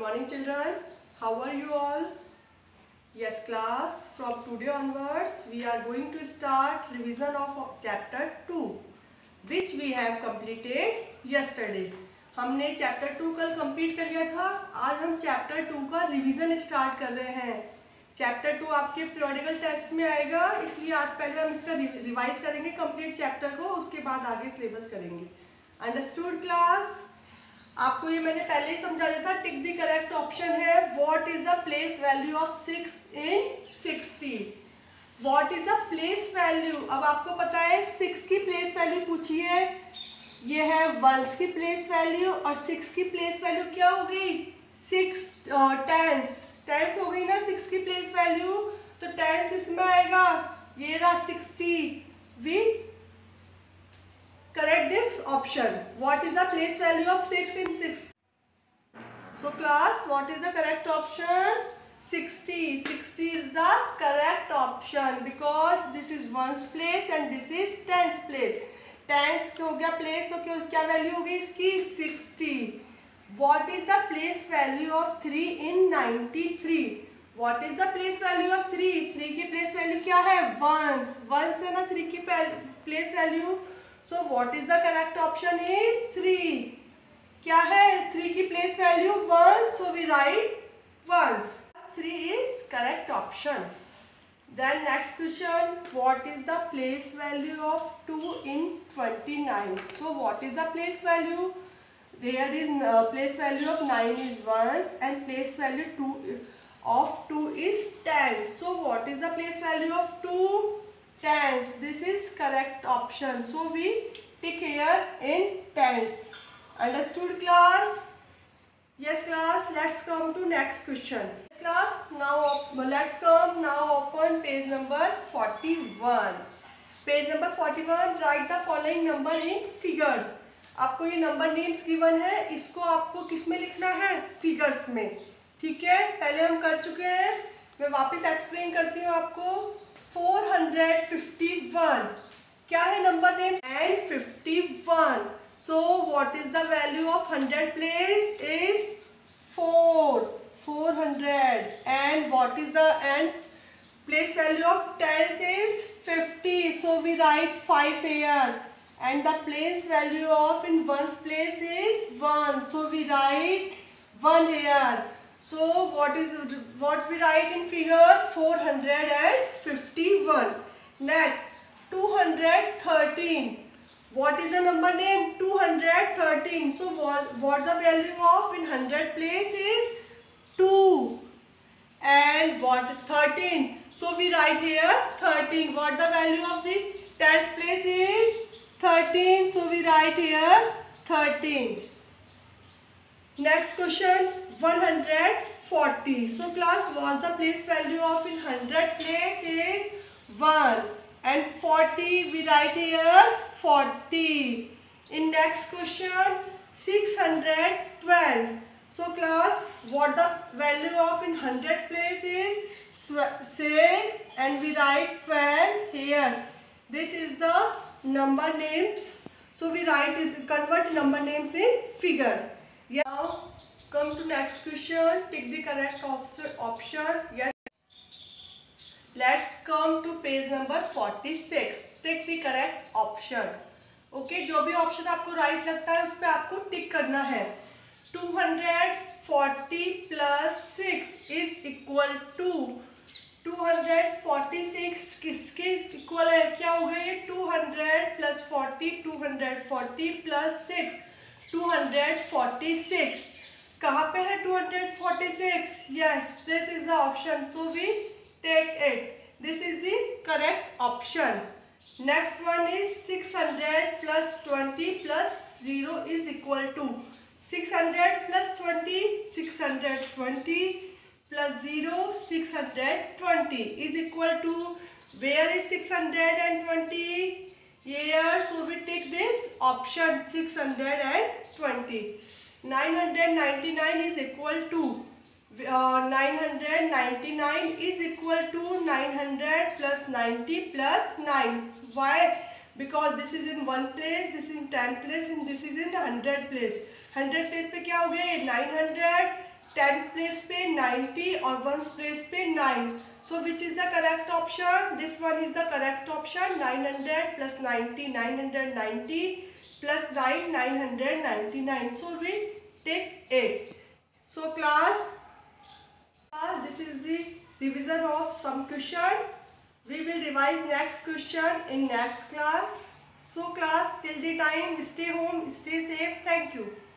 morning children. How are you all? Yes class, from today onwards we are going to start revision of chapter 2 which we have completed yesterday. हमने chapter 2 कल complete कर लिया था. आज हम chapter 2 का revision start कर रहे हैं. चैप्टर 2 आपके पीरियोडिकल टेस्ट में आएगा, इसलिए आज पहले हम इसका रिवाइज करेंगे कंप्लीट चैप्टर को, उसके बाद आगे सिलेबस करेंगे. Understood class? आपको ये मैंने पहले ही समझा दिया था. टिक द करेक्ट ऑप्शन है. What is the place value of 6 in 60? What is the place value? अब आपको पता है 6 की प्लेस वैल्यू पूछी है. ये है 1s की प्लेस वैल्यू और 6 की प्लेस वैल्यू क्या हो गई? 6 टेंस हो गई ना 6 की प्लेस वैल्यू. तो टेंस इसमें आएगा. ये रहा 60. We correct this option. What is the place value of 6 in 6? So class, what is the correct option? 60. 60 is the correct option because this is 1's place and this is 10's place. 10's हो गया place, तो क्या value होगी इसकी? 60. What is the place value of 3 in 93? What is the place value of 3? 3 की place value क्या है? 1's. 1's है ना 3 की place value. So what is the correct option is 3. क्या है 3 की place value? 1. So we write 1's. 3 is correct option. Then next question, what is the place value of 2 in 29? So what is the place value? There is place value of 9 is 1's and place value of 2 is 10. So what is the place value of 2? 10's. This is correct option. So we tick here in 10's. Understood class? Yes class. Let's come to next question. Class, now let's come now open page number 41. Page number 41. Write the following number in figures. आपको ये number names given है, इसको आपको किस में लिखना है? Figures में. ठीक है, पहले हम कर चुके हैं, मैं वापस एक्सप्लेन करती हूँ आपको. 451 क्या है number name? And 51. So what is the value of 100 place? Is 400. And what is the and place value of 10 is 50. So we write 5 here. And the place value of in 1's place is 1. सो we राइट 1 here. So what we write in figure? 451. Next 213. What is the number name? 213. So what the value of in 100 place is 2. And what 13? So we write here 13. What the value of the 10th place is 13. So we write here 13. Next question 140. So class, what the place value of in 100 place is 1 and 40 we write here 40. In next question 612. So class, what the value of in 100 place is 6 and we write 12 here. This is the number names. So we write it, convert number names in figure. Now come to next question. Take the correct option. Yes. Let's come to page number 46. Take the correct option. Okay, जो भी option आपको right लगता है उस पर आपको टिक करना है. 240 plus 6 is equal to 246 किसके इक्वल है? क्या हो गया ये? 200 plus 40. 240 plus 6 246. कहाँ पे है 246? Yes, this is the option. So we take it. This is the correct option. Next one is 600 plus 20 plus 0 is equal to 600 plus 20. 620 plus 0 620 is equal to, where is 620? Here. So we take this option 620. 999 is equal to 999 is equal to 900 plus 90 plus 9. Why? Because this is in 1 place, this is in 10 place and this is in 100 place. 100 place पे क्या हो गए? 900, 10 place पे 90 और 1 place पे 9. So which is the correct option? This one is the correct option. 900 plus 90, 990 plus 9, 999. So we take 8. So class, this is the revision of some question. We will revise next question in next class. So class, till the time, stay home, stay safe. Thank you.